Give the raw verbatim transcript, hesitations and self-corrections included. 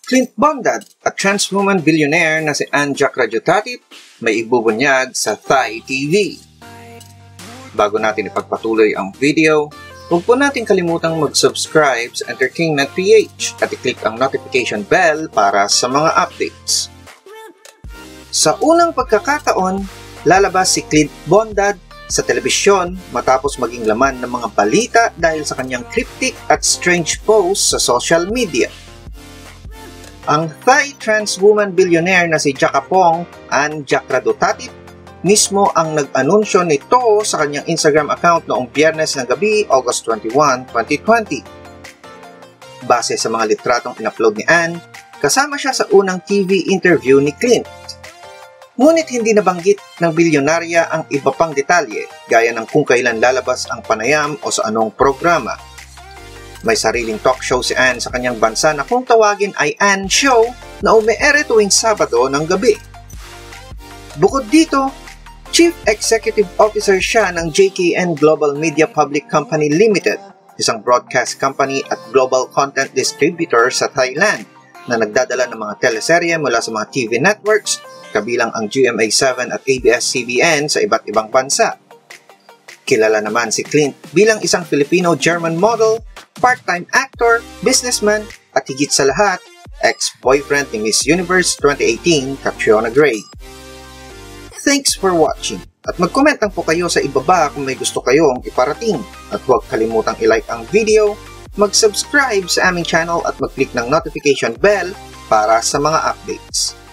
Clint Bondad, a trans woman billionaire na si Ann Jack Radiotatit, may ibubunyag sa Thai T V. Bago natin ipagpatuloy ang video, huwag po natin kalimutang mag-subscribe sa Entertainment P H at i-click ang notification bell para sa mga updates. Sa unang pagkakataon, lalabas si Clint Bondad sa telebisyon matapos maging laman ng mga balita dahil sa kanyang cryptic at strange posts sa social media. Ang Thai trans woman billionaire na si Jakapong Ann Jack Radiotatit mismo ang nag-anunsyo nito sa kanyang Instagram account noong Biyernes ng gabi, August twenty-first, twenty twenty. Base sa mga litratong in-upload ni Ann, kasama siya sa unang T V interview ni Clint. Ngunit hindi nabanggit ng bilyonarya ang iba pang detalye gaya ng kung kailan lalabas ang panayam o sa anong programa. May sariling talk show si Ann sa kanyang bansa na kung tawagin ay Ann Show na ume-ere tuwing Sabado ng gabi. Bukod dito, Chief Executive Officer siya ng J K N Global Media Public Company Limited, isang broadcast company at global content distributor sa Thailand na nagdadala ng mga teleserye mula sa mga T V networks kabilang ang G M A seven at A B S C B N sa iba't ibang bansa. Kilala naman si Clint bilang isang Filipino-German model, part-time actor, businessman, at higit sa lahat, ex-boyfriend ni Miss Universe twenty eighteen, Catriona Gray. Thanks for watching, at mag-comment lang po kayo sa ibaba kung may gusto kayong iparating, at huwag kalimutang i-like ang video, mag-subscribe sa aming channel at mag-click ng notification bell para sa mga updates.